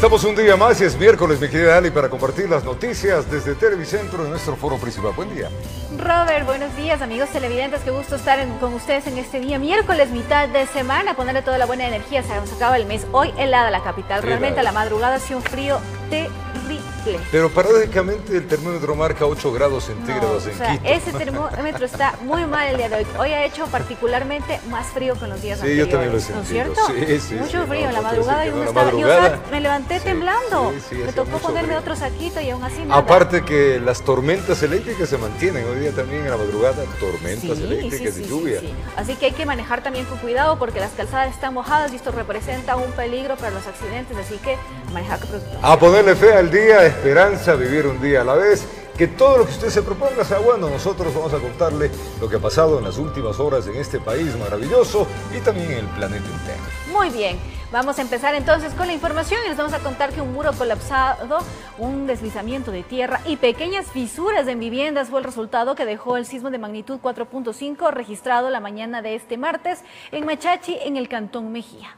Estamos un día más y es miércoles, mi querida Ali, para compartir las noticias desde Televicentro en nuestro foro principal. Buen día. Robert, buenos días, amigos televidentes. Qué gusto estar con ustedes en este día miércoles, mitad de semana. Ponerle toda la buena energía, se nos acaba el mes. Hoy helada la capital. Realmente a la madrugada ha sido un frío terrible. Pero paradójicamente el termómetro marca 8 grados centígrados en Quito. Ese termómetro está muy mal el día de hoy. Hoy ha hecho particularmente más frío que en los días anteriores. Sí, yo también lo he sentido. ¿No es cierto? Sí, Mucho frío en la pues, madrugada. Yo me levanté temblando. Me tocó ponerme otro saquito y aún así nada. Aparte que las tormentas eléctricas se mantienen hoy día también en la madrugada. Tormentas eléctricas y lluvia. Así que hay que manejar también con cuidado porque las calzadas están mojadas y esto representa un peligro para los accidentes. Así que manejar con precaución. A ponerle fe al día, esperanza, vivir un día a la vez. Que todo lo que usted se proponga sea bueno. Nosotros vamos a contarle lo que ha pasado en las últimas horas en este país maravilloso y también en el planeta entero. Muy bien, vamos a empezar entonces con la información y les vamos a contar que un muro colapsado, un deslizamiento de tierra y pequeñas fisuras en viviendas fue el resultado que dejó el sismo de magnitud 4.5 registrado la mañana de este martes en Machachi, en el Cantón Mejía.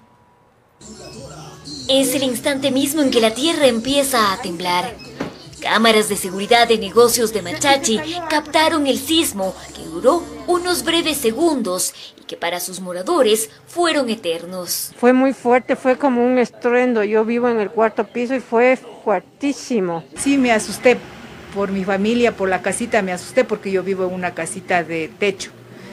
Es el instante mismo en que la tierra empieza a temblar. Cámaras de seguridad de negocios de Machachi captaron el sismo que duró unos breves segundos y que para sus moradores fueron eternos. Fue muy fuerte, fue como un estruendo. Yo vivo en el 4º piso y fue fuertísimo. Sí, me asusté por mi familia, por la casita, me asusté porque yo vivo en una casita de techo.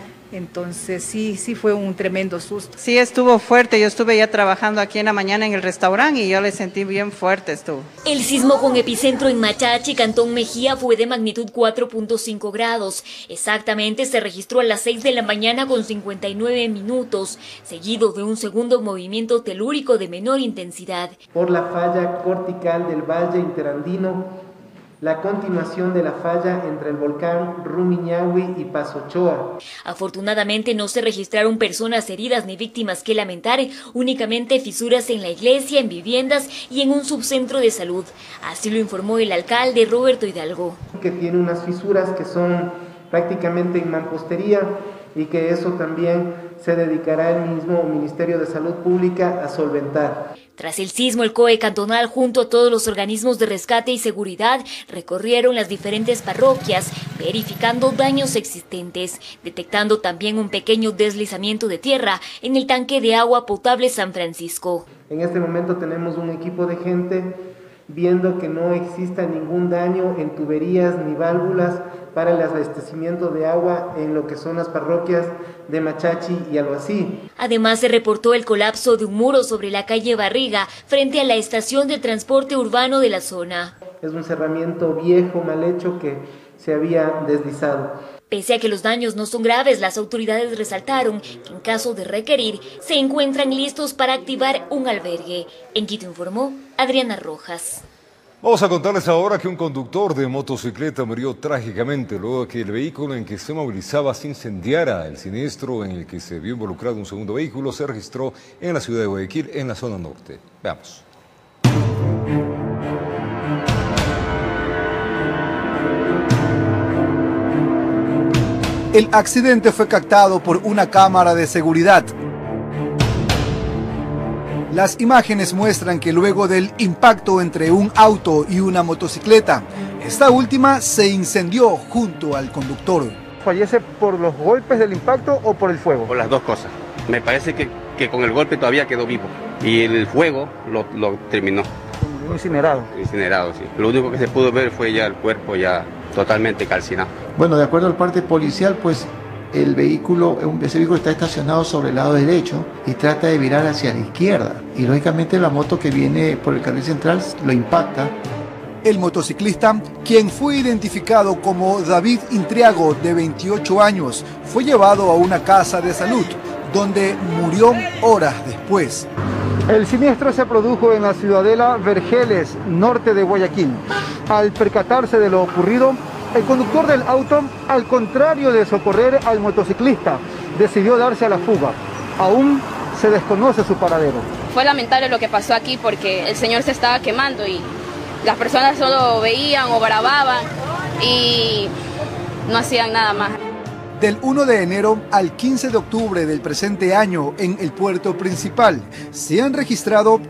Entonces sí fue un tremendo susto. Sí, estuvo fuerte. Yo estuve ya trabajando aquí en la mañana en el restaurante y yo le sentí bien fuerte estuvo. El sismo con epicentro en Machachi, Cantón Mejía, fue de magnitud 4.5 grados. Exactamente se registró a las 6 de la mañana con 59 minutos, seguido de un segundo movimiento telúrico de menor intensidad. Por la falla cortical del Valle Interandino, la continuación de la falla entre el volcán Rumiñahui y Pasochoa. Afortunadamente no se registraron personas heridas ni víctimas que lamentar, únicamente fisuras en la iglesia, en viviendas y en un subcentro de salud. Así lo informó el alcalde Roberto Hidalgo. Que tiene unas fisuras que son prácticamente en mampostería y que eso también se dedicará el mismo Ministerio de Salud Pública a solventar. Tras el sismo, el COE cantonal junto a todos los organismos de rescate y seguridad recorrieron las diferentes parroquias, verificando daños existentes, detectando también un pequeño deslizamiento de tierra en el tanque de agua potable San Francisco. En este momento tenemos un equipo de gente viendo que no exista ningún daño en tuberías ni válvulas para el abastecimiento de agua en lo que son las parroquias de Machachi y Alhuací. Además se reportó el colapso de un muro sobre la calle Barriga frente a la estación de transporte urbano de la zona. Es un cerramiento viejo, mal hecho, que se había deslizado. Pese a que los daños no son graves, las autoridades resaltaron que en caso de requerir se encuentran listos para activar un albergue. En Quito informó Adriana Rojas. Vamos a contarles ahora que un conductor de motocicleta murió trágicamente luego de que el vehículo en que se movilizaba se incendiara. El siniestro en el que se vio involucrado un segundo vehículo se registró en la ciudad de Guayaquil, en la zona norte. Veamos. El accidente fue captado por una cámara de seguridad. Las imágenes muestran que luego del impacto entre un auto y una motocicleta, esta última se incendió junto al conductor. ¿Fallece por los golpes del impacto o por el fuego? Por las dos cosas. Me parece que con el golpe todavía quedó vivo y el fuego lo terminó. Incinerado. Incinerado, sí. Lo único que se pudo ver fue ya el cuerpo ya totalmente calcinado. Bueno, de acuerdo al parte policial, pues ese vehículo está estacionado sobre el lado derecho y trata de virar hacia la izquierda. Y lógicamente la moto que viene por el carril central lo impacta. El motociclista, quien fue identificado como David Intriago, de 28 años, fue llevado a una casa de salud, donde murió horas después. El siniestro se produjo en la ciudadela Vergeles, norte de Guayaquil. Al percatarse de lo ocurrido, el conductor del auto, al contrario de socorrer al motociclista, decidió darse a la fuga. Aún se desconoce su paradero. Fue lamentable lo que pasó aquí porque el señor se estaba quemando y las personas solo veían o grababan y no hacían nada más. Del 1 de enero al 15 de octubre del presente año en el puerto principal se han registrado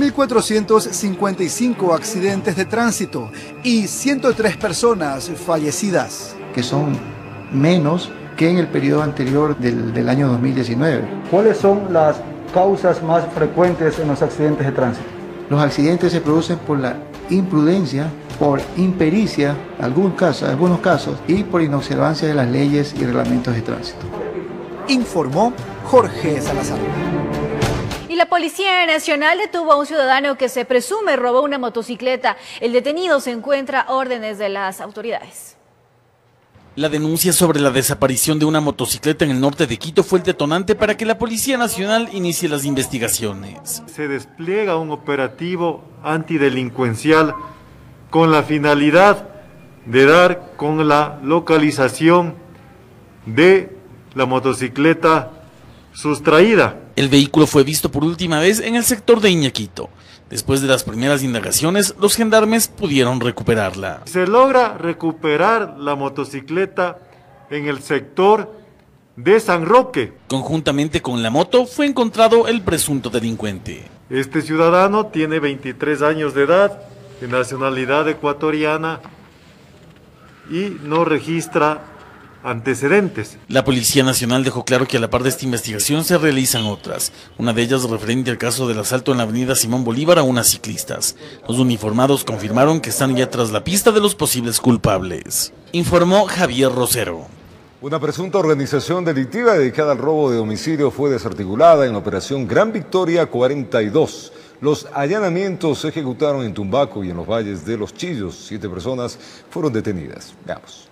3.455 accidentes de tránsito y 103 personas fallecidas. Que son menos que en el periodo anterior del año 2019. ¿Cuáles son las causas más frecuentes en los accidentes de tránsito? Los accidentes se producen por la imprudencia, por impericia, algunos casos, y por inobservancia de las leyes y reglamentos de tránsito. Informó Jorge Salazar. Y la Policía Nacional detuvo a un ciudadano que se presume robó una motocicleta. El detenido se encuentra a órdenes de las autoridades. La denuncia sobre la desaparición de una motocicleta en el norte de Quito fue el detonante para que la Policía Nacional inicie las investigaciones. Se despliega un operativo antidelincuencial con la finalidad de dar con la localización de la motocicleta sustraída. El vehículo fue visto por última vez en el sector de Iñaquito. Después de las primeras indagaciones, los gendarmes pudieron recuperarla. Se logra recuperar la motocicleta en el sector de San Roque. Conjuntamente con la moto fue encontrado el presunto delincuente. Este ciudadano tiene 23 años de edad, de nacionalidad ecuatoriana y no registra antecedentes. La Policía Nacional dejó claro que a la par de esta investigación se realizan otras, una de ellas referente al caso del asalto en la avenida Simón Bolívar a unas ciclistas. Los uniformados confirmaron que están ya tras la pista de los posibles culpables. Informó Javier Rosero. Una presunta organización delictiva dedicada al robo de domicilio fue desarticulada en la operación Gran Victoria 42. Los allanamientos se ejecutaron en Tumbaco y en los valles de Los Chillos. 7 personas fueron detenidas. Veamos.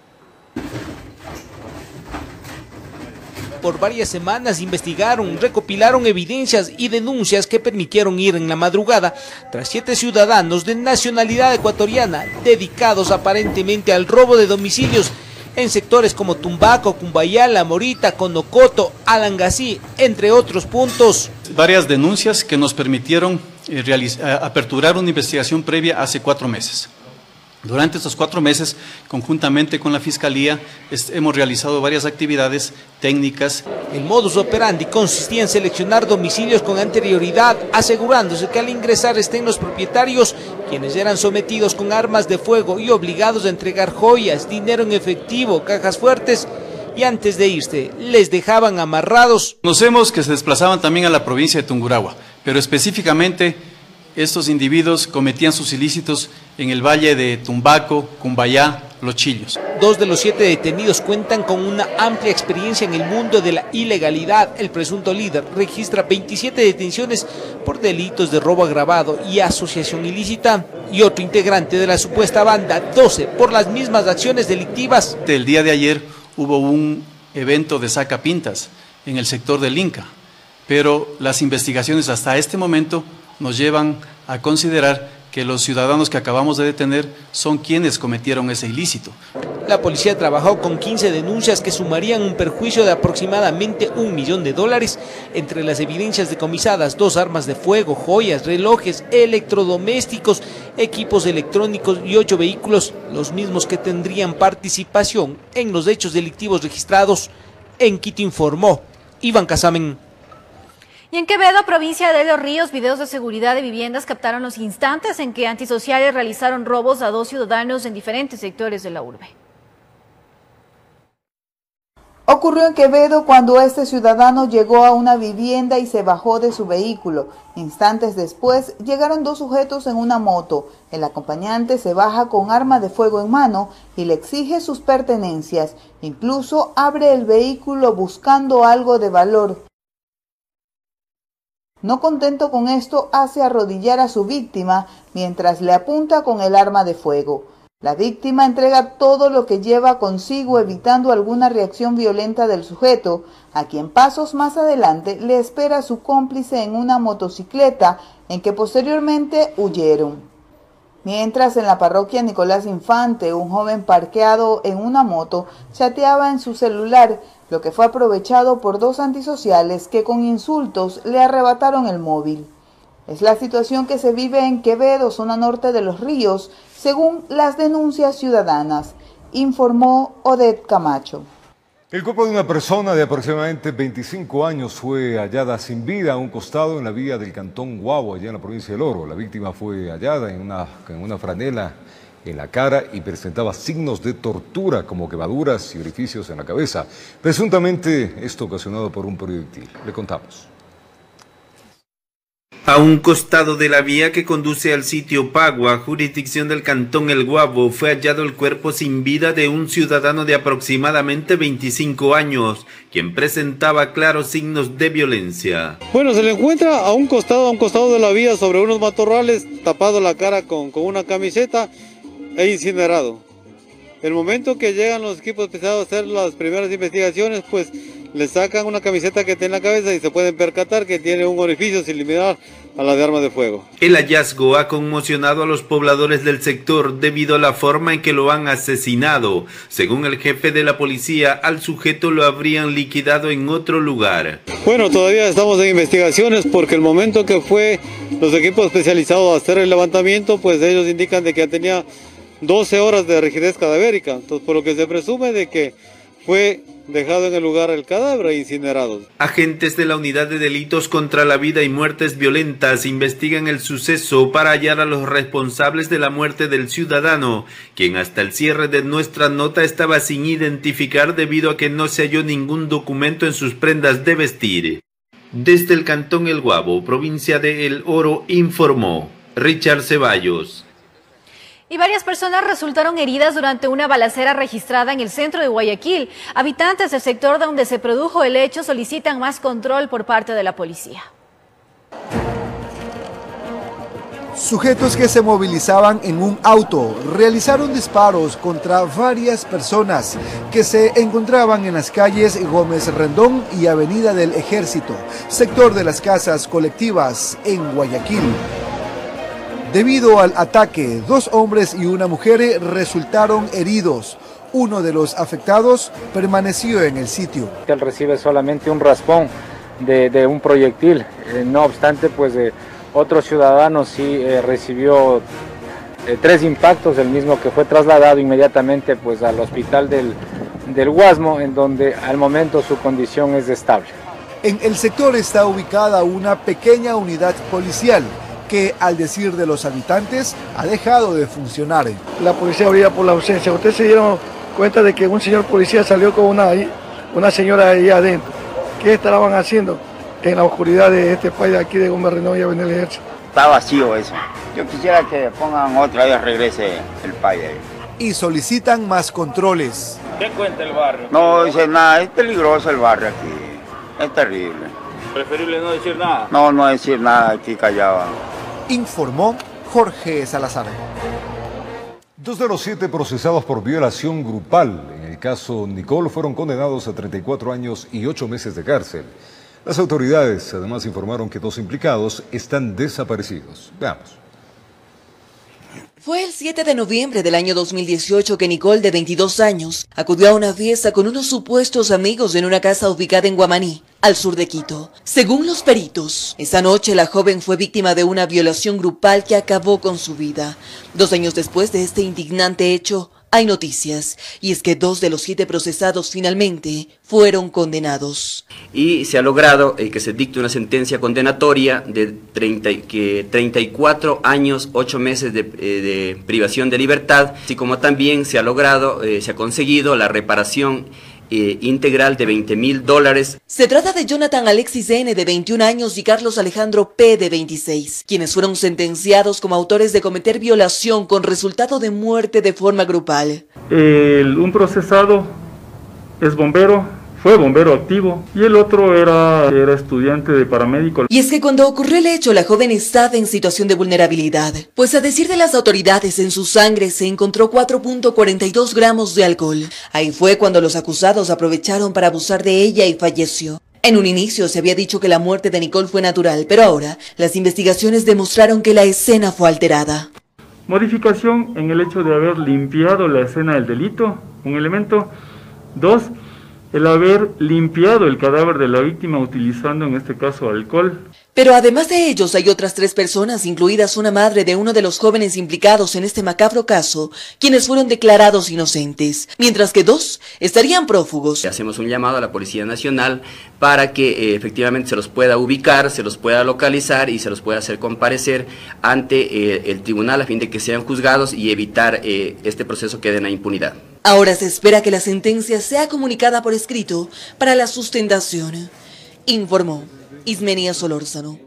Por varias semanas investigaron, recopilaron evidencias y denuncias que permitieron ir en la madrugada tras 7 ciudadanos de nacionalidad ecuatoriana dedicados aparentemente al robo de domicilios en sectores como Tumbaco, Cumbayá, La Morita, Conocoto, Alangasí, entre otros puntos. Varias denuncias que nos permitieron aperturar una investigación previa hace 4 meses. Durante estos 4 meses, conjuntamente con la Fiscalía, hemos realizado varias actividades técnicas. El modus operandi consistía en seleccionar domicilios con anterioridad, asegurándose que al ingresar estén los propietarios, quienes eran sometidos con armas de fuego y obligados a entregar joyas, dinero en efectivo, cajas fuertes, y antes de irse les dejaban amarrados. Conocemos que se desplazaban también a la provincia de Tungurahua, pero específicamente estos individuos cometían sus ilícitos en el valle de Tumbaco, Cumbayá, Los Chillos. 2 de los 7 detenidos cuentan con una amplia experiencia en el mundo de la ilegalidad. El presunto líder registra 27 detenciones por delitos de robo agravado y asociación ilícita, y otro integrante de la supuesta banda, 12 por las mismas acciones delictivas. El día de ayer hubo un evento de sacapintas en el sector del Inca, pero las investigaciones hasta este momento nos llevan a considerar que los ciudadanos que acabamos de detener son quienes cometieron ese ilícito. La policía trabajó con 15 denuncias que sumarían un perjuicio de aproximadamente $1 millón. Entre las evidencias decomisadas, 2 armas de fuego, joyas, relojes, electrodomésticos, equipos electrónicos y 8 vehículos, los mismos que tendrían participación en los hechos delictivos registrados. En Quito informó Iván Casamen. Y en Quevedo, provincia de Los Ríos, videos de seguridad de viviendas captaron los instantes en que antisociales realizaron robos a 2 ciudadanos en diferentes sectores de la urbe. Ocurrió en Quevedo cuando este ciudadano llegó a una vivienda y se bajó de su vehículo. Instantes después llegaron 2 sujetos en una moto. El acompañante se baja con arma de fuego en mano y le exige sus pertenencias. Incluso abre el vehículo buscando algo de valor. No contento con esto, hace arrodillar a su víctima mientras le apunta con el arma de fuego. La víctima entrega todo lo que lleva consigo, evitando alguna reacción violenta del sujeto, a quien pasos más adelante le espera su cómplice en una motocicleta en que posteriormente huyeron. Mientras en la parroquia Nicolás Infante, un joven parqueado en una moto chateaba en su celular, lo que fue aprovechado por 2 antisociales que con insultos le arrebataron el móvil. Es la situación que se vive en Quevedo, zona norte de Los Ríos, según las denuncias ciudadanas, informó Odette Camacho. El cuerpo de una persona de aproximadamente 25 años fue hallada sin vida a un costado en la vía del cantón Guabo, allá en la provincia del Oro. La víctima fue hallada en una franela en la cara y presentaba signos de tortura como quemaduras y orificios en la cabeza. Presuntamente esto ocasionado por un proyectil. Le contamos. A un costado de la vía que conduce al sitio Pagua, jurisdicción del cantón El Guabo, fue hallado el cuerpo sin vida de un ciudadano de aproximadamente 25 años, quien presentaba claros signos de violencia. Bueno, se le encuentra a un costado de la vía sobre unos matorrales, tapado la cara con una camiseta e incinerado. El momento que llegan los equipos especializados a hacer las primeras investigaciones, pues le sacan una camiseta que tiene en la cabeza y se pueden percatar que tiene un orificio similar a la de arma de fuego. El hallazgo ha conmocionado a los pobladores del sector debido a la forma en que lo han asesinado. Según el jefe de la policía, al sujeto lo habrían liquidado en otro lugar. Bueno, todavía estamos en investigaciones porque el momento que fue los equipos especializados a hacer el levantamiento, pues ellos indican de que tenía 12 horas de rigidez cadavérica. Entonces, por lo que se presume de que fue dejado en el lugar el cadáver e incinerado. Agentes de la Unidad de Delitos contra la Vida y Muertes Violentas investigan el suceso para hallar a los responsables de la muerte del ciudadano, quien hasta el cierre de nuestra nota estaba sin identificar debido a que no se halló ningún documento en sus prendas de vestir. Desde el cantón El Guabo, provincia de El Oro, informó Richard Ceballos. Y varias personas resultaron heridas durante una balacera registrada en el centro de Guayaquil. Habitantes del sector donde se produjo el hecho solicitan más control por parte de la policía. Sujetos que se movilizaban en un auto realizaron disparos contra varias personas que se encontraban en las calles Gómez Rendón y Avenida del Ejército, sector de las casas colectivas en Guayaquil. Debido al ataque, 2 hombres y una mujer resultaron heridos. Uno de los afectados permaneció en el sitio. Él recibe solamente un raspón de un proyectil. No obstante, pues otro ciudadano sí recibió 3 impactos, el mismo que fue trasladado inmediatamente pues al hospital del Guasmo, en donde al momento su condición es estable. En el sector está ubicada una pequeña unidad policial que, al decir de los habitantes, ha dejado de funcionar. La policía brilla por la ausencia. Ustedes se dieron cuenta de que un señor policía salió con una señora ahí adentro. ¿Qué estaban haciendo en la oscuridad de este país de aquí de Gómez Rendón y Avenida del Ejército? Está vacío eso. Yo quisiera que pongan otra vez, regrese el país ahí. Y solicitan más controles. ¿Qué cuenta el barrio? No dice nada, es peligroso el barrio aquí. Es terrible. ¿Preferible no decir nada? No decir nada, aquí callado. Informó Jorge Salazar. 2 de los 7 procesados por violación grupal en el caso Nicole fueron condenados a 34 años y 8 meses de cárcel. Las autoridades además informaron que 2 implicados están desaparecidos. Veamos. Fue el 7 de noviembre del año 2018 que Nicole, de 22 años, acudió a una fiesta con unos supuestos amigos en una casa ubicada en Guamaní, al sur de Quito. Según los peritos, esa noche la joven fue víctima de una violación grupal que acabó con su vida. 2 años después de este indignante hecho, hay noticias, y es que 2 de los 7 procesados finalmente fueron condenados. Y se ha logrado que se dicte una sentencia condenatoria de 34 años, 8 meses de privación de libertad, así como también se ha logrado, se ha conseguido la reparación integral de $20.000. Se trata de Jonathan Alexis N., de 21 años, y Carlos Alejandro P., de 26, quienes fueron sentenciados como autores de cometer violación con resultado de muerte de forma grupal. Un procesado es bombero, fue bombero activo, y el otro era estudiante de paramédico. Y es que cuando ocurrió el hecho, la joven estaba en situación de vulnerabilidad, pues a decir de las autoridades, en su sangre se encontró 4.42 gramos de alcohol. Ahí fue cuando los acusados aprovecharon para abusar de ella y falleció. En un inicio se había dicho que la muerte de Nicole fue natural, pero ahora las investigaciones demostraron que la escena fue alterada. Modificación en el hecho de haber limpiado la escena del delito, un elemento. 2, el haber limpiado el cadáver de la víctima utilizando en este caso alcohol. Pero además de ellos hay otras 3 personas, incluidas una madre de uno de los jóvenes implicados en este macabro caso, quienes fueron declarados inocentes, mientras que 2 estarían prófugos. Hacemos un llamado a la Policía Nacional para que efectivamente se los pueda ubicar, se los pueda localizar y se los pueda hacer comparecer ante el tribunal a fin de que sean juzgados y evitar este proceso quede en la impunidad. Ahora se espera que la sentencia sea comunicada por escrito para la sustentación, informó Ismenia Solórzano.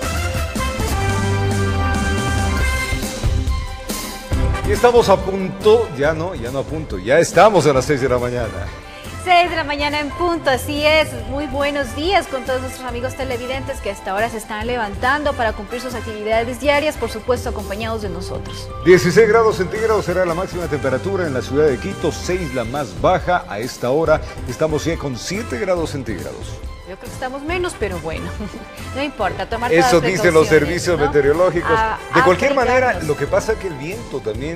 Y estamos a punto, ya no a punto, ya estamos a las 6 de la mañana. 6 de la mañana en punto, así es. Muy buenos días con todos nuestros amigos televidentes que hasta ahora se están levantando para cumplir sus actividades diarias, por supuesto acompañados de nosotros. 16 grados centígrados será la máxima temperatura en la ciudad de Quito, 6 la más baja. A esta hora estamos ya con 7 grados centígrados. Yo creo que estamos menos, pero bueno, no importa, tomar eso todas las dicen los precauciones, servicios ¿no? meteorológicos. De cualquier manera, abrigarnos. lo que pasa es que el viento también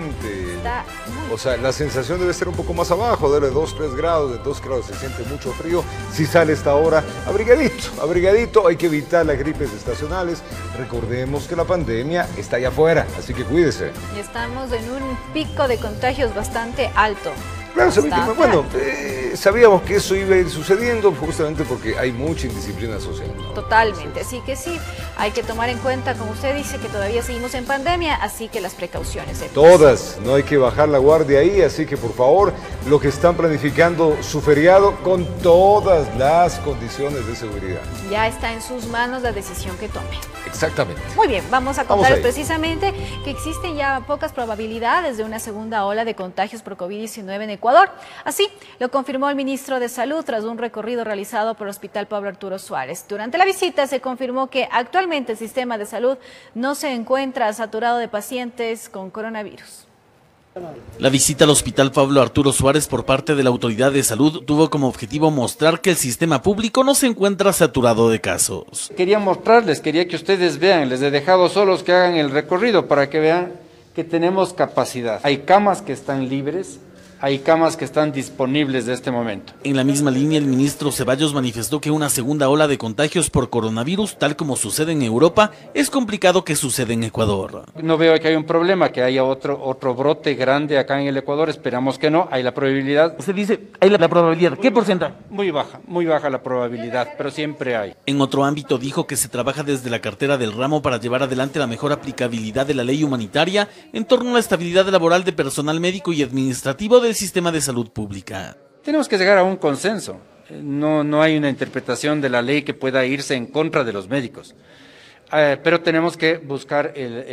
o sea, la sensación debe ser un poco más abajo, de 2-3 grados, de 2 grados se siente mucho frío. Si sale esta hora, abrigadito, hay que evitar las gripes estacionales. Recordemos que la pandemia está allá afuera, así que cuídese. Y estamos en un pico de contagios bastante alto. Claro, bueno, sabíamos que eso iba a ir sucediendo justamente porque hay mucha indisciplina social, ¿no? Totalmente, así que sí, hay que tomar en cuenta, como usted dice, que todavía seguimos en pandemia, así que las precauciones. Todas, no hay que bajar la guardia ahí, así que por favor, los que están planificando su feriado con todas las condiciones de seguridad. Ya está en sus manos la decisión que tome. Exactamente. Muy bien, vamos a contarles precisamente que existen ya pocas probabilidades de una segunda ola de contagios por COVID-19 en Ecuador. Así lo confirmó el ministro de Salud tras un recorrido realizado por el Hospital Pablo Arturo Suárez. Durante la visita se confirmó que actualmente el sistema de salud no se encuentra saturado de pacientes con coronavirus. La visita al Hospital Pablo Arturo Suárez por parte de la Autoridad de Salud tuvo como objetivo mostrar que el sistema público no se encuentra saturado de casos. Quería mostrarles, quería que ustedes vean, les he dejado solos que hagan el recorrido para que vean que tenemos capacidad. Hay camas que están libres, hay camas que están disponibles de este momento. En la misma línea, el ministro Ceballos manifestó que una segunda ola de contagios por coronavirus, tal como sucede en Europa, es complicado que suceda en Ecuador. No veo que haya un problema, que haya otro brote grande acá en el Ecuador, esperamos que no, hay la probabilidad. Usted dice, hay la probabilidad, ¿qué porcentaje? Muy baja la probabilidad, pero siempre hay. En otro ámbito dijo que se trabaja desde la cartera del ramo para llevar adelante la mejor aplicabilidad de la ley humanitaria en torno a la estabilidad laboral de personal médico y administrativo del sistema de salud pública. Tenemos que llegar a un consenso. No hay una interpretación de la ley que pueda irse en contra de los médicos. Pero tenemos que buscar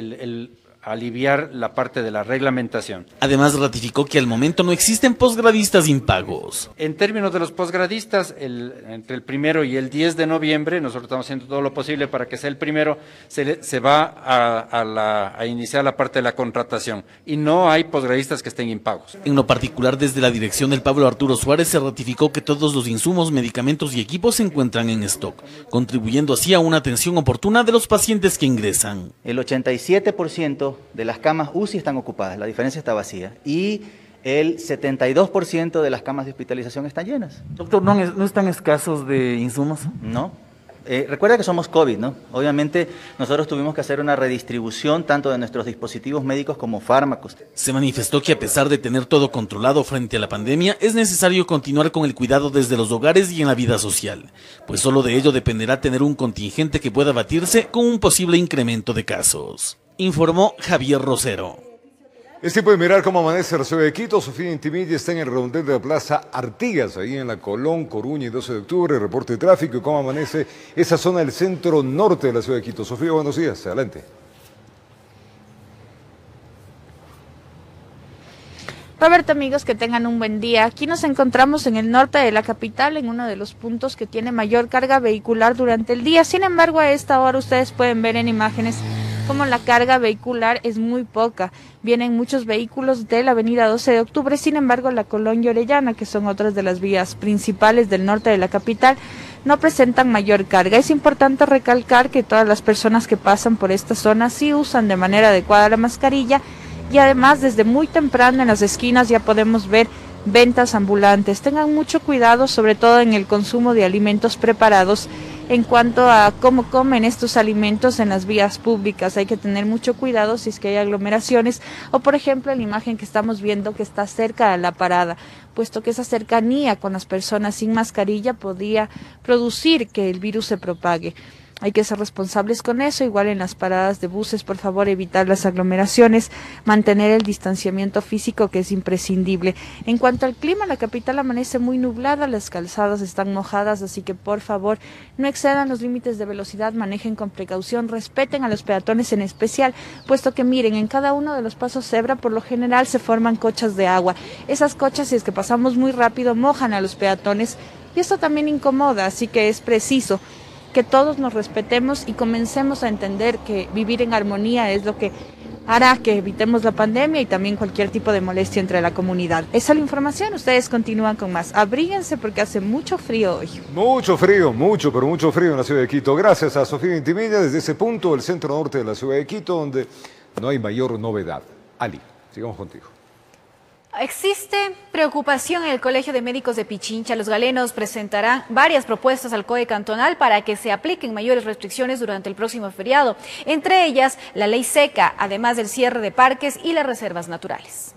aliviar la parte de la reglamentación. Además ratificó que al momento no existen posgradistas impagos. En términos de los posgradistas, entre el 1 y el 10 de noviembre, nosotros estamos haciendo todo lo posible para que sea el 1, se va a iniciar la parte de la contratación y no hay posgradistas que estén impagos. En lo particular, desde la dirección del Pablo Arturo Suárez se ratificó que todos los insumos, medicamentos y equipos se encuentran en stock, contribuyendo así a una atención oportuna de los pacientes que ingresan. El 87% de las camas UCI están ocupadas, la diferencia está vacía, y el 72% de las camas de hospitalización están llenas. Doctor, ¿no están escasos de insumos? No. Recuerda que somos COVID, ¿no? Obviamente nosotros tuvimos que hacer una redistribución tanto de nuestros dispositivos médicos como fármacos. Se manifestó que a pesar de tener todo controlado frente a la pandemia, es necesario continuar con el cuidado desde los hogares y en la vida social, pues solo de ello dependerá tener un contingente que pueda batirse con un posible incremento de casos. Informó Javier Rosero. Es tiempo de mirar cómo amanece la ciudad de Quito. Sofía Intimilla está en el redondel de la Plaza Artigas, ahí en la Colón, Coruña y 12 de octubre. Reporte de tráfico y cómo amanece esa zona del centro norte de la ciudad de Quito. Sofía, buenos días. Adelante. Roberto, amigos, que tengan un buen día. Aquí nos encontramos en el norte de la capital, en uno de los puntos que tiene mayor carga vehicular durante el día. Sin embargo, a esta hora ustedes pueden ver en imágenes como la carga vehicular es muy poca. Vienen muchos vehículos de la avenida 12 de octubre, sin embargo, la Colón y Orellana, que son otras de las vías principales del norte de la capital, no presentan mayor carga. Es importante recalcar que todas las personas que pasan por esta zona sí usan de manera adecuada la mascarilla, y además desde muy temprano en las esquinas ya podemos ver ventas ambulantes. Tengan mucho cuidado, sobre todo en el consumo de alimentos preparados, en cuanto a cómo comen estos alimentos en las vías públicas. Hay que tener mucho cuidado si es que hay aglomeraciones o, por ejemplo, la imagen que estamos viendo que está cerca de la parada, puesto que esa cercanía con las personas sin mascarilla podía producir que el virus se propague. Hay que ser responsables con eso, igual en las paradas de buses, por favor, evitar las aglomeraciones, mantener el distanciamiento físico, que es imprescindible. En cuanto al clima, la capital amanece muy nublada, las calzadas están mojadas, así que por favor no excedan los límites de velocidad, manejen con precaución, respeten a los peatones en especial, puesto que miren, en cada uno de los pasos cebra por lo general se forman cochas de agua. Esas cochas, si es que pasamos muy rápido, mojan a los peatones y esto también incomoda, así que es preciso que todos nos respetemos y comencemos a entender que vivir en armonía es lo que hará que evitemos la pandemia y también cualquier tipo de molestia entre la comunidad. Esa es la información, ustedes continúan con más. Abríguense porque hace mucho frío hoy. Mucho frío, pero mucho frío en la ciudad de Quito. Gracias a Sofía Intimilla desde ese punto, el centro norte de la ciudad de Quito, donde no hay mayor novedad. Ali, sigamos contigo. Existe preocupación en el Colegio de Médicos de Pichincha. Los galenos presentarán varias propuestas al COE cantonal para que se apliquen mayores restricciones durante el próximo feriado, entre ellas la ley seca, además del cierre de parques y las reservas naturales.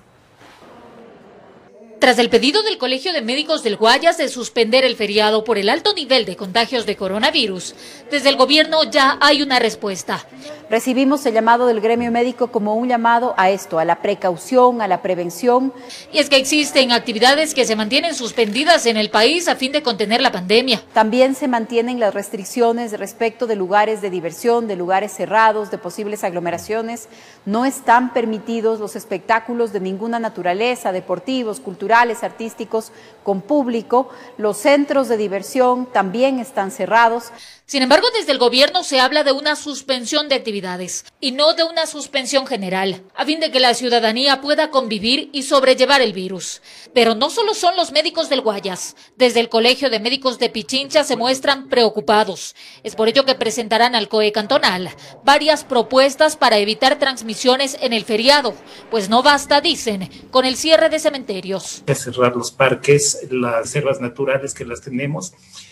Tras el pedido del Colegio de Médicos del Guayas de suspender el feriado por el alto nivel de contagios de coronavirus, desde el gobierno ya hay una respuesta. Recibimos el llamado del gremio médico como un llamado a esto, a la precaución, a la prevención. Y es que existen actividades que se mantienen suspendidas en el país a fin de contener la pandemia. También se mantienen las restricciones respecto de lugares de diversión, de lugares cerrados, de posibles aglomeraciones. No están permitidos los espectáculos de ninguna naturaleza, deportivos, culturales, artísticos, con público. Los centros de diversión también están cerrados. Sin embargo, desde el gobierno se habla de una suspensión de actividades y no de una suspensión general, a fin de que la ciudadanía pueda convivir y sobrellevar el virus. Pero no solo son los médicos del Guayas. Desde el Colegio de Médicos de Pichincha se muestran preocupados. Es por ello que presentarán al COE cantonal varias propuestas para evitar transmisiones en el feriado, pues no basta, dicen, con el cierre de cementerios. Cerrar los parques, las reservas naturales que las tenemos.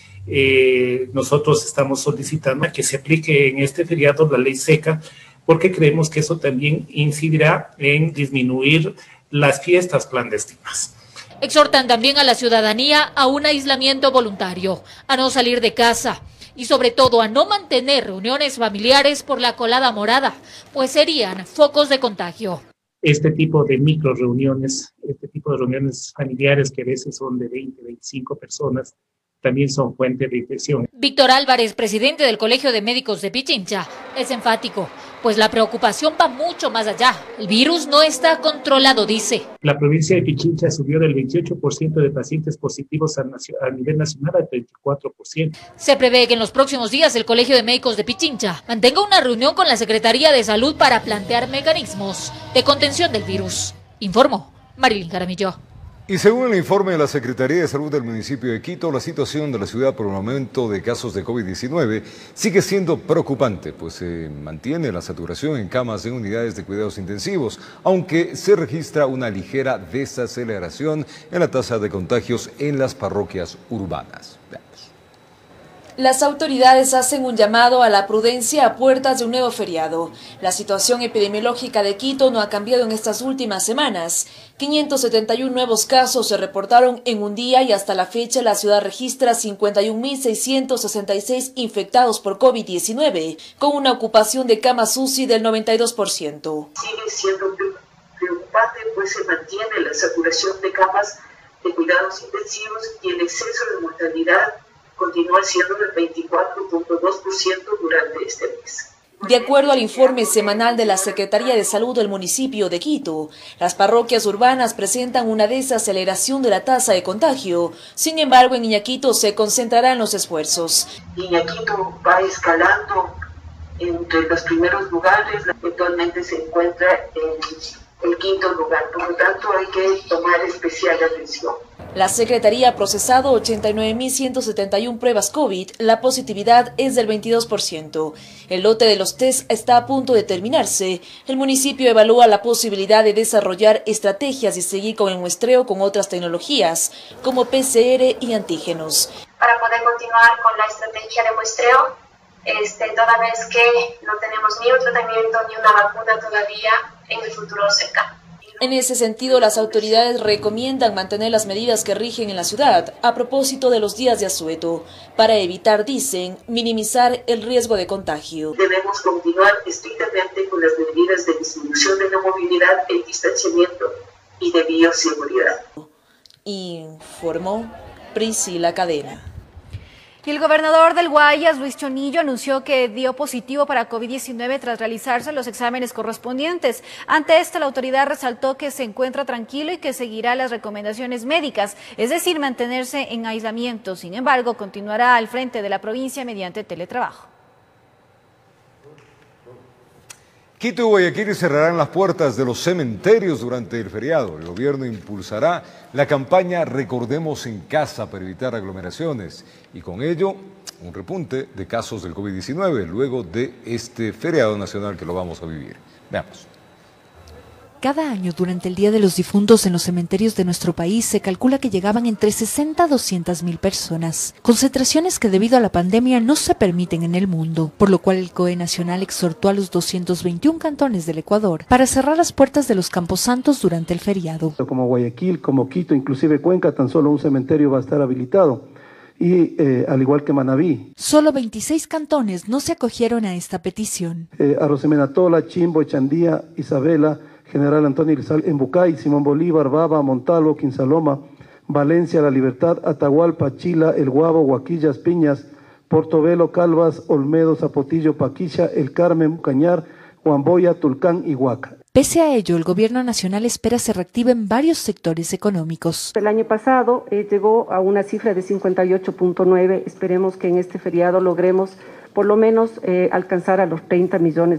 Nosotros estamos solicitando que se aplique en este feriado la ley seca, porque creemos que eso también incidirá en disminuir las fiestas clandestinas. Exhortan también a la ciudadanía a un aislamiento voluntario, a no salir de casa y sobre todo a no mantener reuniones familiares por la colada morada, pues serían focos de contagio. Este tipo de micro reuniones, este tipo de reuniones familiares que a veces son de 20, 25 personas, también son fuente de infección. Víctor Álvarez, presidente del Colegio de Médicos de Pichincha, es enfático, pues la preocupación va mucho más allá. El virus no está controlado, dice. La provincia de Pichincha subió del 28% de pacientes positivos a nivel nacional al 34%. Se prevé que en los próximos días el Colegio de Médicos de Pichincha mantenga una reunión con la Secretaría de Salud para plantear mecanismos de contención del virus. Informó Marilyn Jaramillo. Y según el informe de la Secretaría de Salud del municipio de Quito, la situación de la ciudad por el aumento de casos de COVID-19 sigue siendo preocupante, pues se mantiene la saturación en camas de unidades de cuidados intensivos, aunque se registra una ligera desaceleración en la tasa de contagios en las parroquias urbanas. Las autoridades hacen un llamado a la prudencia a puertas de un nuevo feriado. La situación epidemiológica de Quito no ha cambiado en estas últimas semanas. 571 nuevos casos se reportaron en un día y hasta la fecha la ciudad registra 51.666 infectados por COVID-19, con una ocupación de camas UCI del 92%. Sigue siendo preocupante, pues se mantiene la saturación de camas de cuidados intensivos y el exceso de mortalidad continúa siendo del 24.2% durante este mes. De acuerdo al informe semanal de la Secretaría de Salud del municipio de Quito, las parroquias urbanas presentan una desaceleración de la tasa de contagio. Sin embargo, en Iñaquito se concentrarán los esfuerzos. Iñaquito va escalando entre los primeros lugares. Actualmente se encuentra en el quinto lugar. Por lo tanto, hay que tomar especial atención. La Secretaría ha procesado 89.171 pruebas COVID, la positividad es del 22%. El lote de los test está a punto de terminarse. El municipio evalúa la posibilidad de desarrollar estrategias y seguir con el muestreo con otras tecnologías, como PCR y antígenos. Para poder continuar con la estrategia de muestreo, toda vez que no tenemos ni un tratamiento ni una vacuna todavía en el futuro cercano. En ese sentido, las autoridades recomiendan mantener las medidas que rigen en la ciudad a propósito de los días de asueto, para evitar, dicen, minimizar el riesgo de contagio. Debemos continuar estrictamente con las medidas de disminución de la movilidad, el distanciamiento y de bioseguridad. Informó Priscila Cadena. Y el gobernador del Guayas, Luis Chonillo, anunció que dio positivo para COVID-19 tras realizarse los exámenes correspondientes. Ante esto, la autoridad resaltó que se encuentra tranquilo y que seguirá las recomendaciones médicas, es decir, mantenerse en aislamiento. Sin embargo, continuará al frente de la provincia mediante teletrabajo. Quito y Guayaquil cerrarán las puertas de los cementerios durante el feriado. El gobierno impulsará la campaña Recordemos en Casa para evitar aglomeraciones y con ello un repunte de casos del COVID-19 luego de este feriado nacional que lo vamos a vivir. Veamos. Cada año, durante el Día de los Difuntos en los cementerios de nuestro país, se calcula que llegaban entre 60 a 200.000 personas, concentraciones que debido a la pandemia no se permiten en el mundo, por lo cual el COE Nacional exhortó a los 221 cantones del Ecuador para cerrar las puertas de los camposantos durante el feriado. Como Guayaquil, como Quito, inclusive Cuenca, tan solo un cementerio va a estar habilitado. Y al igual que Manabí. Solo 26 cantones no se acogieron a esta petición. Arosemenatola, Chimbo, Echandía, Isabela, General Antonio Irizal, Embucay, Simón Bolívar, Baba, Montalvo, Quinsaloma, Valencia, La Libertad, Atahualpa, Chila, El Guabo, Huaquillas, Piñas, Portobelo, Calvas, Olmedo, Zapotillo, Paquicha, El Carmen, Cañar, Huamboya, Tulcán y Huaca. Pese a ello, el gobierno nacional espera se reactiven varios sectores económicos. El año pasado llegó a una cifra de 58.9. Esperemos que en este feriado logremos por lo menos alcanzar a los 30 millones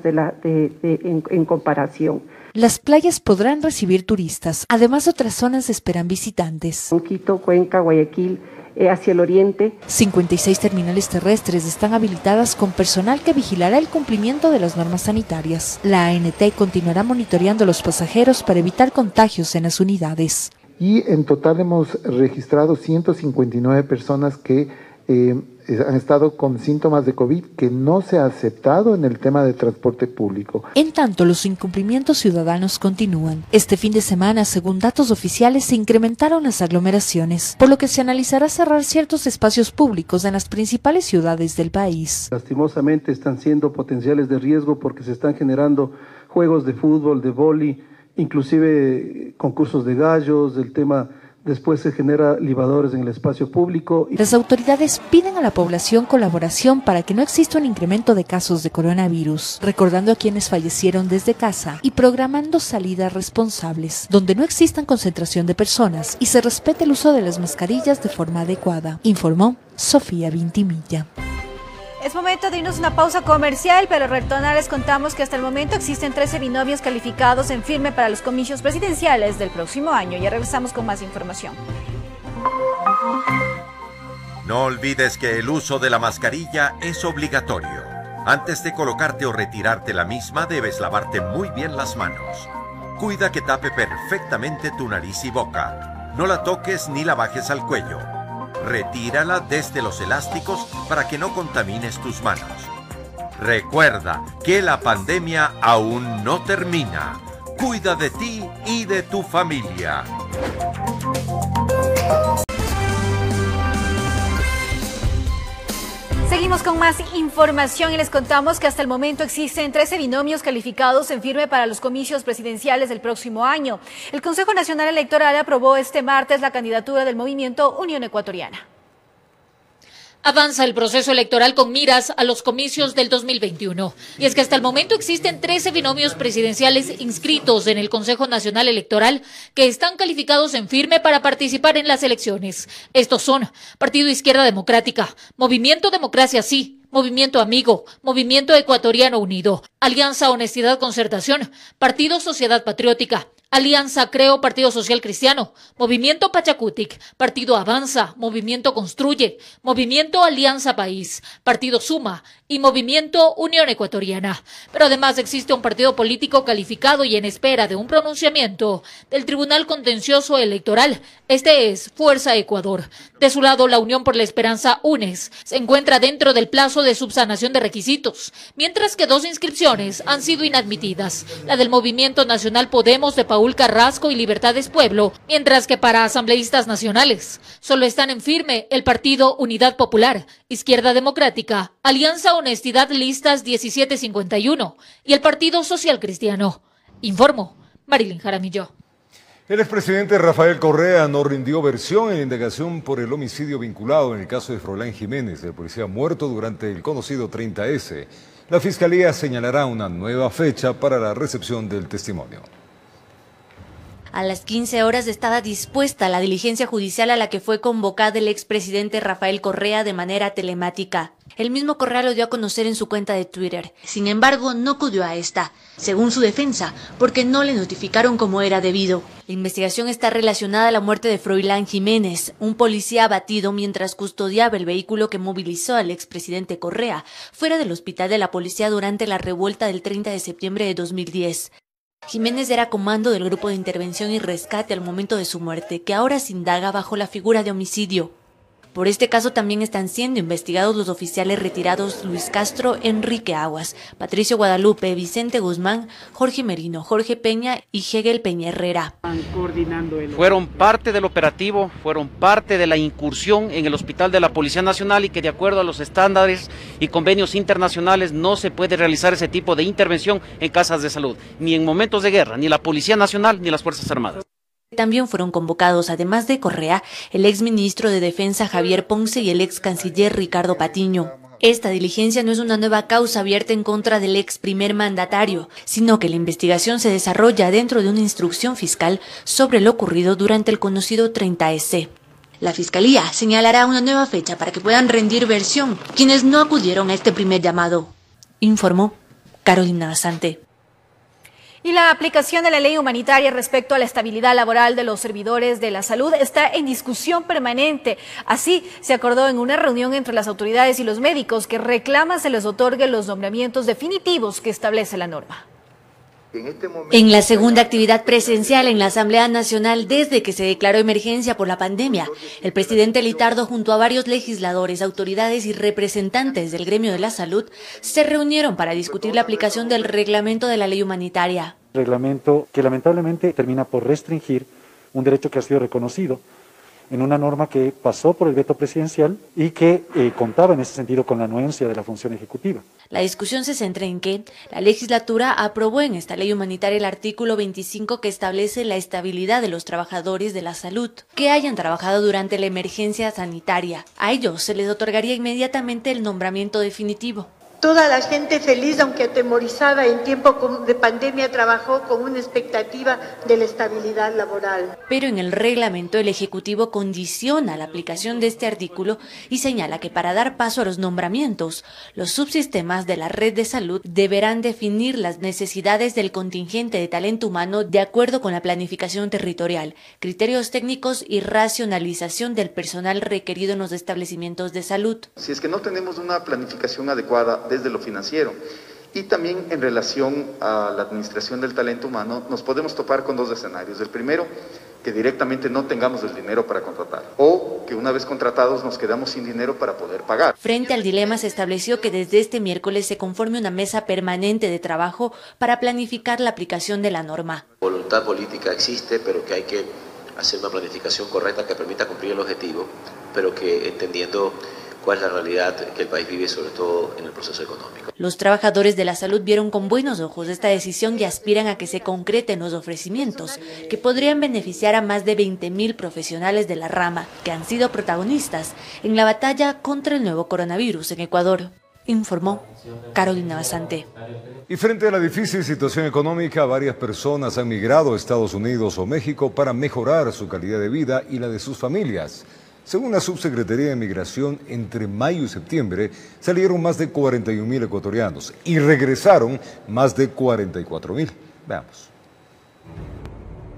en comparación. Las playas podrán recibir turistas, además otras zonas esperan visitantes. Quito, Cuenca, Guayaquil, hacia el oriente. 56 terminales terrestres están habilitadas con personal que vigilará el cumplimiento de las normas sanitarias. La ANT continuará monitoreando a los pasajeros para evitar contagios en las unidades. Y en total hemos registrado 159 personas que han estado con síntomas de COVID que no se ha aceptado en el tema de transporte público. En tanto, los incumplimientos ciudadanos continúan. Este fin de semana, según datos oficiales, se incrementaron las aglomeraciones, por lo que se analizará cerrar ciertos espacios públicos en las principales ciudades del país. Lastimosamente están siendo potenciales de riesgo porque se están generando juegos de fútbol, de vóley, inclusive concursos de gallos, del tema. Después se genera libadores en el espacio público. Las autoridades piden a la población colaboración para que no exista un incremento de casos de coronavirus, recordando a quienes fallecieron desde casa y programando salidas responsables, donde no existan concentración de personas y se respete el uso de las mascarillas de forma adecuada, informó Sofía Vintimilla. Es momento de irnos a una pausa comercial, pero retornar les contamos que hasta el momento existen 13 binomios calificados en firme para los comicios presidenciales del próximo año. Ya regresamos con más información. No olvides que el uso de la mascarilla es obligatorio. Antes de colocarte o retirarte la misma, debes lavarte muy bien las manos. Cuida que tape perfectamente tu nariz y boca. No la toques ni la bajes al cuello. Retírala desde los elásticos para que no contamines tus manos. Recuerda que la pandemia aún no termina. Cuida de ti y de tu familia. Seguimos con más información y les contamos que hasta el momento existen 13 binomios calificados en firme para los comicios presidenciales del próximo año. El Consejo Nacional Electoral aprobó este martes la candidatura del movimiento Unión Ecuatoriana. Avanza el proceso electoral con miras a los comicios del 2021. Y es que hasta el momento existen 13 binomios presidenciales inscritos en el Consejo Nacional Electoral que están calificados en firme para participar en las elecciones. Estos son Partido Izquierda Democrática, Movimiento Democracia Sí, Movimiento Amigo, Movimiento Ecuatoriano Unido, Alianza Honestidad Concertación, Partido Sociedad Patriótica, Alianza Creo, Partido Social Cristiano, Movimiento Pachacutic, Partido Avanza, Movimiento Construye, Movimiento Alianza País, Partido Suma y Movimiento Unión Ecuatoriana. Pero además existe un partido político calificado y en espera de un pronunciamiento del Tribunal Contencioso Electoral. Este es Fuerza Ecuador. De su lado, la Unión por la Esperanza, UNES, se encuentra dentro del plazo de subsanación de requisitos, mientras que 2 inscripciones han sido inadmitidas, la del Movimiento Nacional Podemos de Paul Carrasco y Libertades Pueblo, mientras que para asambleístas nacionales solo están en firme el Partido Unidad Popular, Izquierda Democrática, Alianza Honestidad Listas 1751 y el Partido Social Cristiano. Informó Marilyn Jaramillo. El expresidente Rafael Correa no rindió versión en la indagación por el homicidio vinculado en el caso de Froilán Jiménez, el policía muerto durante el conocido 30S. La Fiscalía señalará una nueva fecha para la recepción del testimonio. A las 15 horas estaba dispuesta la diligencia judicial a la que fue convocado el expresidente Rafael Correa de manera telemática. El mismo Correa lo dio a conocer en su cuenta de Twitter. Sin embargo, no acudió a esta, según su defensa, porque no le notificaron como era debido. La investigación está relacionada a la muerte de Froilán Jiménez, un policía abatido mientras custodiaba el vehículo que movilizó al expresidente Correa fuera del hospital de la policía durante la revuelta del 30 de septiembre de 2010. Jiménez era comando del Grupo de Intervención y Rescate al momento de su muerte, que ahora se indaga bajo la figura de homicidio. Por este caso también están siendo investigados los oficiales retirados Luis Castro, Enrique Aguas, Patricio Guadalupe, Vicente Guzmán, Jorge Merino, Jorge Peña y Hegel Peña Herrera. Fueron parte del operativo, fueron parte de la incursión en el Hospital de la Policía Nacional y que de acuerdo a los estándares y convenios internacionales no se puede realizar ese tipo de intervención en casas de salud, ni en momentos de guerra, ni la Policía Nacional ni las Fuerzas Armadas. También fueron convocados, además de Correa, el exministro de Defensa Javier Ponce y el ex canciller Ricardo Patiño. Esta diligencia no es una nueva causa abierta en contra del ex primer mandatario, sino que la investigación se desarrolla dentro de una instrucción fiscal sobre lo ocurrido durante el conocido 30S. La Fiscalía señalará una nueva fecha para que puedan rendir versión quienes no acudieron a este primer llamado, informó Carolina Basante. Y la aplicación de la ley humanitaria respecto a la estabilidad laboral de los servidores de la salud está en discusión permanente. Así se acordó en una reunión entre las autoridades y los médicos que reclaman se les otorgue los nombramientos definitivos que establece la norma. En la segunda actividad presencial en la Asamblea Nacional desde que se declaró emergencia por la pandemia, el presidente Litardo junto a varios legisladores, autoridades y representantes del gremio de la salud se reunieron para discutir la aplicación del reglamento de la ley humanitaria. Reglamento que lamentablemente termina por restringir un derecho que ha sido reconocido en una norma que pasó por el veto presidencial y que contaba en ese sentido con la anuencia de la función ejecutiva. La discusión se centra en que la legislatura aprobó en esta ley humanitaria el artículo 25 que establece la estabilidad de los trabajadores de la salud que hayan trabajado durante la emergencia sanitaria. A ellos se les otorgaría inmediatamente el nombramiento definitivo. Toda la gente feliz, aunque atemorizada en tiempo de pandemia, trabajó con una expectativa de la estabilidad laboral. Pero en el reglamento el Ejecutivo condiciona la aplicación de este artículo y señala que para dar paso a los nombramientos, los subsistemas de la red de salud deberán definir las necesidades del contingente de talento humano de acuerdo con la planificación territorial, criterios técnicos y racionalización del personal requerido en los establecimientos de salud. Si es que no tenemos una planificación adecuada desde lo financiero y también en relación a la administración del talento humano, nos podemos topar con 2 escenarios. El primero, que directamente no tengamos el dinero para contratar o que una vez contratados nos quedamos sin dinero para poder pagar. Frente al dilema se estableció que desde este miércoles se conforme una mesa permanente de trabajo para planificar la aplicación de la norma. Voluntad política existe, pero que hay que hacer una planificación correcta que permita cumplir el objetivo, pero que entendiendo cuál es la realidad que el país vive, sobre todo en el proceso económico. Los trabajadores de la salud vieron con buenos ojos esta decisión y aspiran a que se concreten los ofrecimientos que podrían beneficiar a más de 20.000 profesionales de la rama que han sido protagonistas en la batalla contra el nuevo coronavirus en Ecuador, informó Carolina Basante. Y frente a la difícil situación económica, varias personas han migrado a Estados Unidos o México para mejorar su calidad de vida y la de sus familias. Según la Subsecretaría de Migración, entre mayo y septiembre salieron más de 41.000 ecuatorianos y regresaron más de 44.000. Veamos.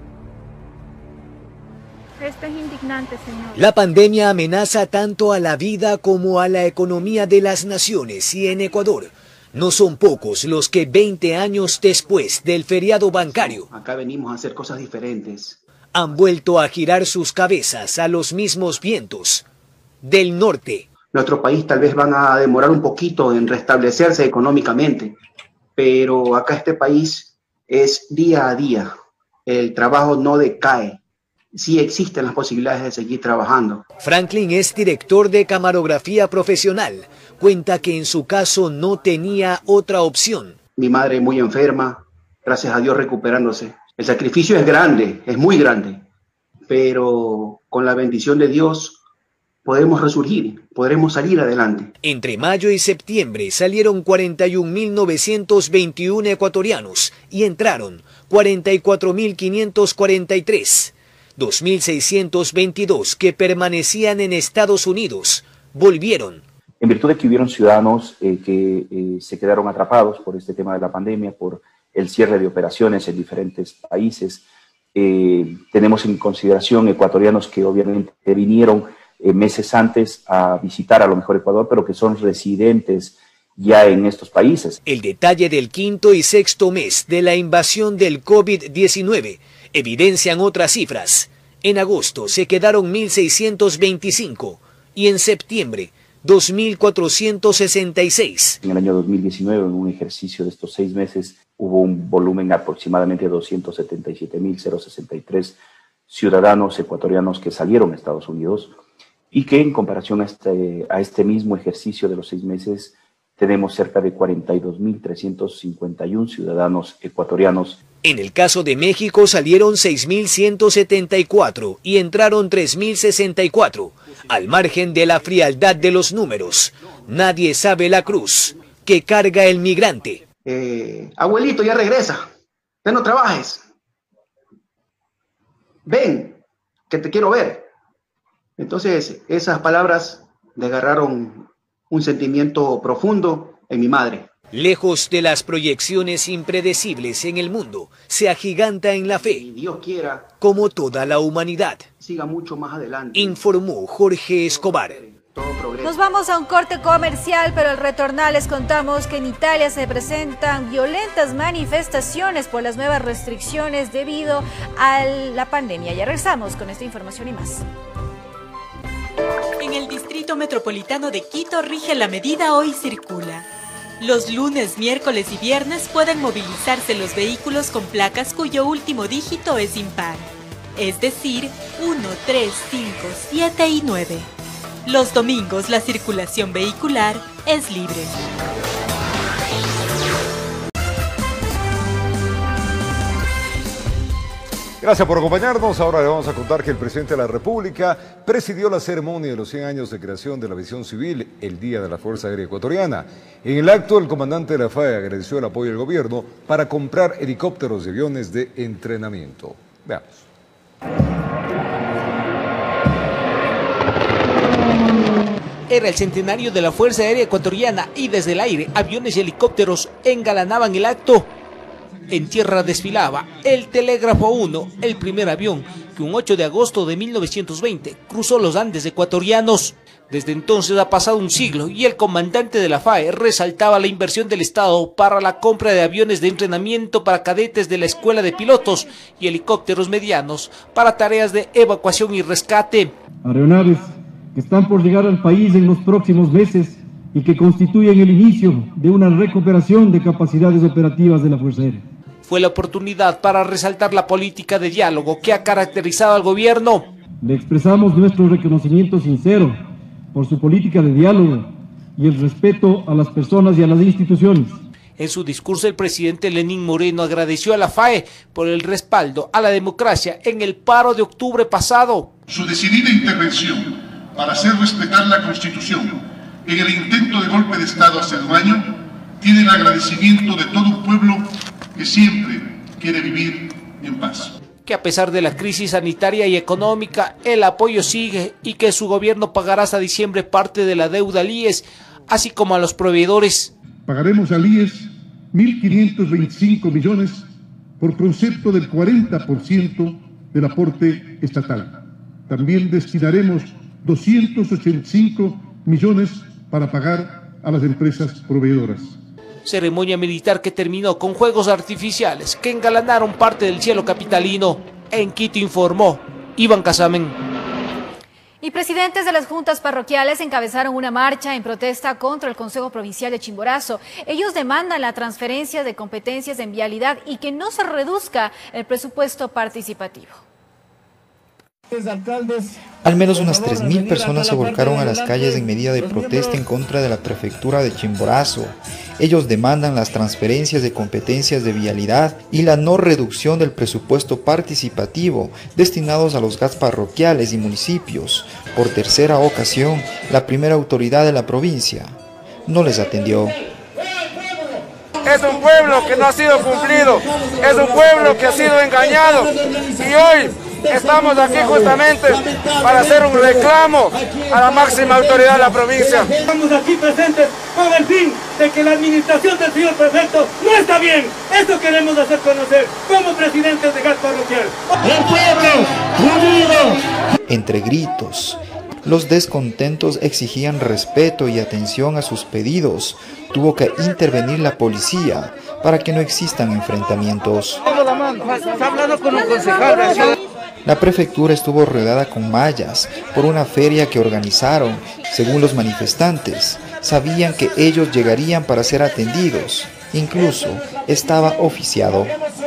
Esto es indignante, señor. La pandemia amenaza tanto a la vida como a la economía de las naciones y en Ecuador no son pocos los que 20 años después del feriado bancario acá venimos a hacer cosas diferentes. Han vuelto a girar sus cabezas a los mismos vientos del norte. Nuestro país tal vez van a demorar un poquito en restablecerse económicamente, pero acá este país es día a día. El trabajo no decae. Sí existen las posibilidades de seguir trabajando. Franklin es director de camarografía profesional. Cuenta que en su caso no tenía otra opción. Mi madre muy enferma, gracias a Dios recuperándose. El sacrificio es grande, es muy grande, pero con la bendición de Dios podemos resurgir, podremos salir adelante. Entre mayo y septiembre salieron 41.921 ecuatorianos y entraron 44.543. 2.622 que permanecían en Estados Unidos volvieron. En virtud de que hubieron ciudadanos que se quedaron atrapados por este tema de la pandemia, por el cierre de operaciones en diferentes países, tenemos en consideración ecuatorianos que obviamente vinieron meses antes a visitar a lo mejor Ecuador, pero que son residentes ya en estos países. El detalle del quinto y sexto mes de la invasión del COVID-19 evidencian otras cifras. En agosto se quedaron 1.625 y en septiembre 2.466. En el año 2019, en un ejercicio de estos 6 meses, hubo un volumen aproximadamente de 277.063 ciudadanos ecuatorianos que salieron a Estados Unidos y que en comparación a este mismo ejercicio de los 6 meses tenemos cerca de 42.351 ciudadanos ecuatorianos. En el caso de México salieron 6.174 y entraron 3.064. Al margen de la frialdad de los números, nadie sabe la cruz que carga el migrante. Abuelito, ya regresa. Ya no trabajes. Ven, que te quiero ver. Entonces, esas palabras desgarraron un sentimiento profundo en mi madre. Lejos de las proyecciones impredecibles en el mundo, se agiganta en la fe, Dios quiera, como toda la humanidad. Siga mucho más adelante. Informó Jorge Escobar. Nos vamos a un corte comercial, pero al retornar les contamos que en Italia se presentan violentas manifestaciones por las nuevas restricciones debido a la pandemia. Ya regresamos con esta información y más. En el Distrito Metropolitano de Quito rige la medida Hoy Circula. Los lunes, miércoles y viernes pueden movilizarse los vehículos con placas cuyo último dígito es impar, es decir, 1, 3, 5, 7 y 9. Los domingos la circulación vehicular es libre. Gracias por acompañarnos. Ahora le vamos a contar que el presidente de la República presidió la ceremonia de los 100 años de creación de la aviación civil, el Día de la Fuerza Aérea Ecuatoriana. En el acto, el comandante de la FAE agradeció el apoyo del gobierno para comprar helicópteros y aviones de entrenamiento. Veamos. Era el centenario de la Fuerza Aérea Ecuatoriana y desde el aire, aviones y helicópteros engalanaban el acto. En tierra desfilaba el Telégrafo 1, el primer avión que un 8 de agosto de 1920 cruzó los Andes ecuatorianos. Desde entonces ha pasado un siglo y el comandante de la FAE resaltaba la inversión del Estado para la compra de aviones de entrenamiento para cadetes de la Escuela de Pilotos y helicópteros medianos para tareas de evacuación y rescate. Aeronaves que están por llegar al país en los próximos meses y que constituyen el inicio de una recuperación de capacidades operativas de la Fuerza Aérea. Fue la oportunidad para resaltar la política de diálogo que ha caracterizado al gobierno. Le expresamos nuestro reconocimiento sincero por su política de diálogo y el respeto a las personas y a las instituciones. En su discurso, el presidente Lenín Moreno agradeció a la FAE por el respaldo a la democracia en el paro de octubre pasado. Su decidida intervención para hacer respetar la Constitución en el intento de golpe de Estado hace un año tiene el agradecimiento de todo un pueblo que siempre quiere vivir en paz. Que a pesar de la crisis sanitaria y económica, el apoyo sigue y que su gobierno pagará hasta diciembre parte de la deuda al IES, así como a los proveedores. Pagaremos al IES 1.525 millones por concepto del 40% del aporte estatal. También destinaremos 285 millones para pagar a las empresas proveedoras. Ceremonia militar que terminó con fuegos artificiales que engalanaron parte del cielo capitalino. En Quito informó Iván Casamen. Y presidentes de las juntas parroquiales encabezaron una marcha en protesta contra el Consejo Provincial de Chimborazo. Ellos demandan la transferencia de competencias en vialidad y que no se reduzca el presupuesto participativo. Al menos unas 3.000 personas se volcaron a las calles en medida de protesta en contra de la prefectura de Chimborazo. Ellos demandan las transferencias de competencias de vialidad y la no reducción del presupuesto participativo destinados a los GATS parroquiales y municipios. Por tercera ocasión, la primera autoridad de la provincia no les atendió. Es un pueblo que no ha sido cumplido, es un pueblo que ha sido engañado y hoy estamos aquí justamente para hacer un reclamo a la máxima autoridad de la provincia. Estamos aquí presentes con el fin de que la administración del señor prefecto no está bien. Eso queremos hacer conocer como presidentes de GATS parroquial. ¡El pueblo unido! Entre gritos, los descontentos exigían respeto y atención a sus pedidos. Tuvo que intervenir la policía para que no existan enfrentamientos. La prefectura estuvo rodeada con mallas por una feria que organizaron. Según los manifestantes, sabían que ellos llegarían para ser atendidos. Incluso estaba oficiado.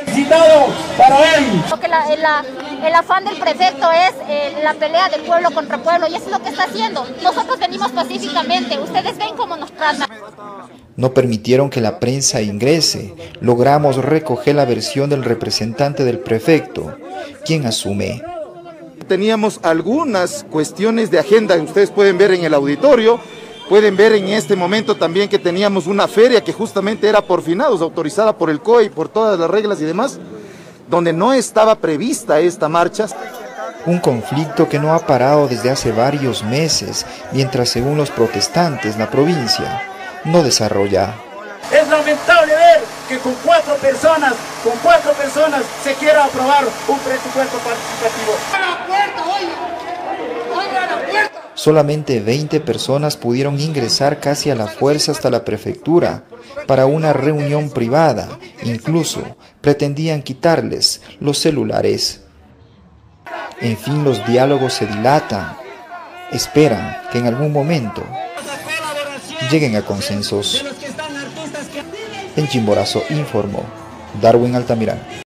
El afán del prefecto es la pelea de pueblo contra pueblo y eso es lo que está haciendo. Nosotros venimos pacíficamente, ustedes ven cómo nos tratan. No permitieron que la prensa ingrese. Logramos recoger la versión del representante del prefecto, quien asume. Teníamos algunas cuestiones de agenda, ustedes pueden ver en el auditorio, pueden ver en este momento también que teníamos una feria que justamente era por finados, autorizada por el COE y por todas las reglas y demás, donde no estaba prevista esta marcha. Un conflicto que no ha parado desde hace varios meses, mientras según los protestantes la provincia no desarrolla. Es lamentable ver que con cuatro personas se quiera aprobar un presupuesto participativo. Solamente 20 personas pudieron ingresar casi a la fuerza hasta la prefectura para una reunión privada. Incluso pretendían quitarles los celulares. En fin, los diálogos se dilatan. Esperan que en algún momento lleguen a consensos. En Chimborazo informó Darwin Altamirano.